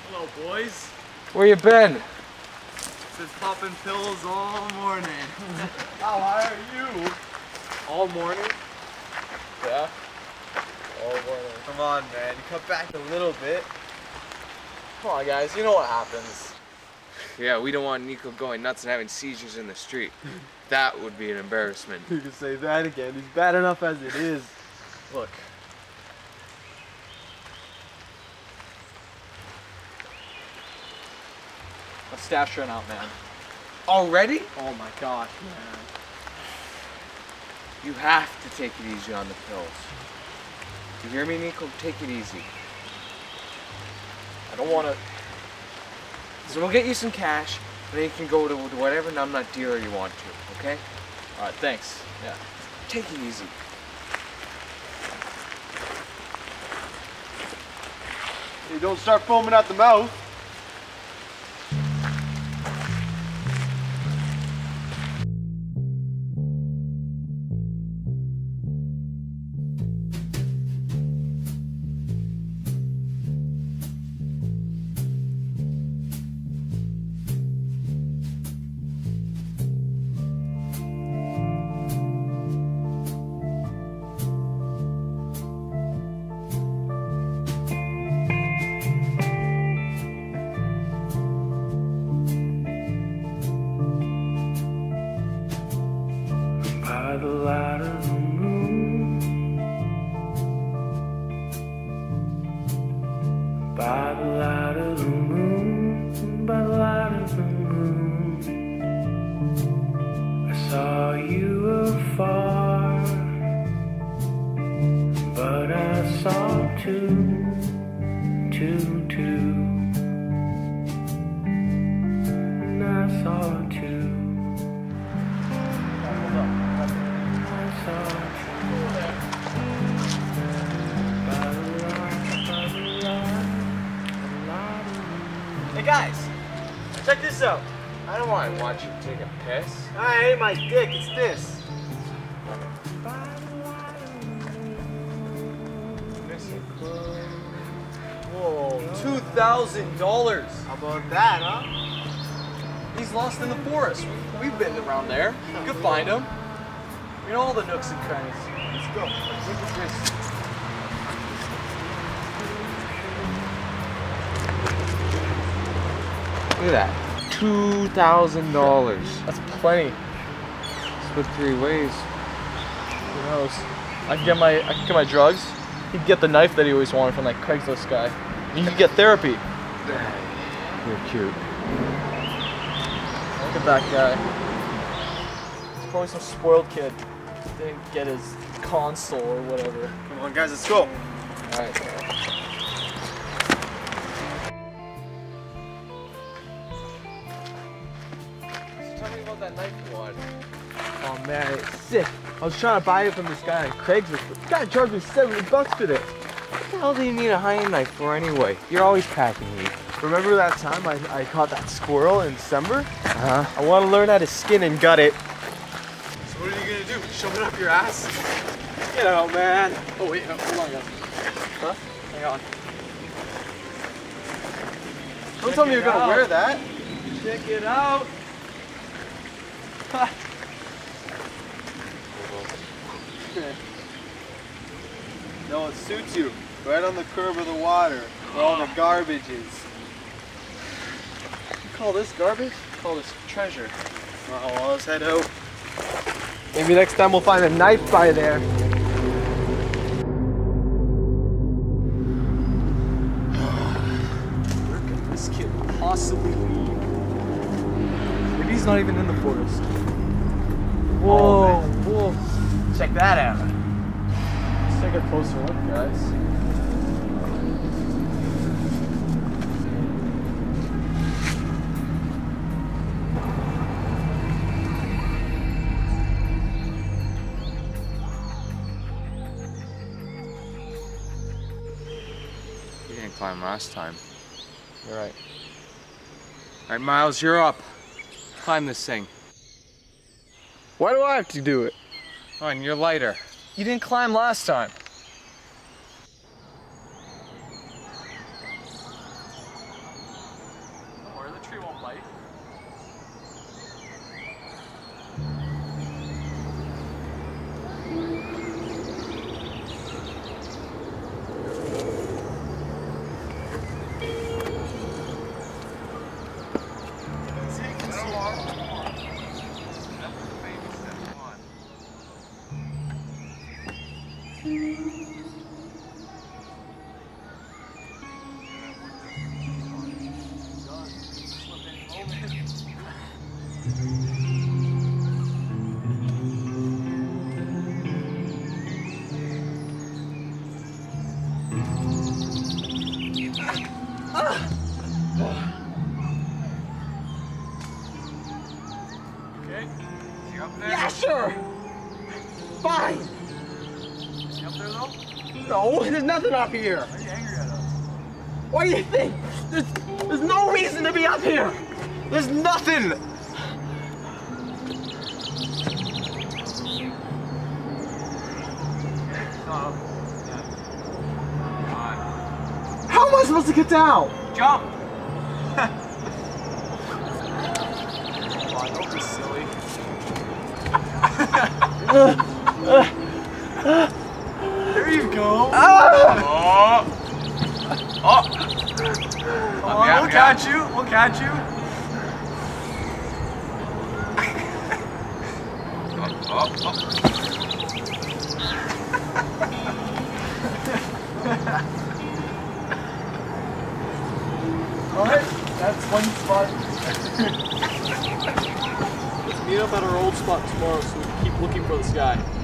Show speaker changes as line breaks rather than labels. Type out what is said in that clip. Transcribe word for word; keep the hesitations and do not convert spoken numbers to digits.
Hello, boys.
Where you been?
Been popping pills all morning. How high are you?
All morning? Yeah. All morning.
Come on, man. You cut back a little bit.
Come on, guys. You know what happens. Yeah, we don't want Nico going nuts and having seizures in the street. That would be an embarrassment.
You can say that again. He's bad enough as it is.
Look.
My staff's run out, man.
Already?
Oh my gosh, man.
You have to take it easy on the pills. You hear me, Nico? Take it easy.
I don't want to.
So we'll get you some cash, and then you can go to whatever numbnut dealer you want to, okay?
Alright, thanks. Yeah.
Take it easy.
Hey, don't start foaming at the mouth.
By the light of the moon, by the light of the moon, by the light of the moon, I saw you afar, but I saw two, two, two, and I saw two.
Hey guys, check this out.
I don't want to watch you take a piss.
I ain't my dick, it's this.
Whoa, two thousand dollars.
How about that, huh?
He's lost in the forest. We've been around there. You could find him. You know all the nooks and crannies.
Let's go.
Look at this.
Look at that. Two thousand dollars.
That's plenty.
Split three ways.
Who knows? I can get my I can get my drugs. He'd get the knife that he always wanted from that Craigslist guy. You can get therapy.
You're cute.
Look at that guy. He's probably some spoiled kid. Didn't get his console or whatever.
Come on, guys, let's go.
Alright. Tell me about that knife you wanted.
Oh man, it's sick. I was trying to buy it from this guy on Craigslist, but the guy charged me seventy bucks for it.
What the hell do you need a hunting knife for anyway? You're always packing meat.
Remember that time I, I caught that squirrel in December?
Uh-huh.
I want to learn how to skin and gut it. So what are you gonna do? Shove it up your ass? Get out, man.
Oh wait, hold on guys. Huh? Hang on.
Don't tell me you're gonna
out.
wear that.
Check it out.
No, it suits you. Right on the curb of the water, where all the garbage is.
You call this garbage? Call this treasure.
Oh, well, let's head out. Maybe next time we'll find a knife by there.
Where could this kid possibly be? Maybe he's not even in the forest. Whoa, whoa.
Check that out.
Let's take a closer look, guys.
You didn't climb last time.
You're right.
Alright, Miles, you're up. Climb this thing.
Why do I have to do it?
Oh, and you're lighter.
You didn't climb last time.
Okay. You up there?
Yeah, sure. Fine.
You up there though?
No, there's nothing up here.
Why are you angry at us?
What do you think? There's, there's no reason to be up here. There's nothing.
Stop.
How am I supposed to get down?
Jump! Come on, don't be silly.
There you go.
Oh! Oh!
Come
Oh,
on,
yeah,
we'll
yeah.
catch you. We'll catch you.
Oh, oh,
Alright, that's one spot. Let's meet up at our old spot tomorrow so we can keep looking for this guy.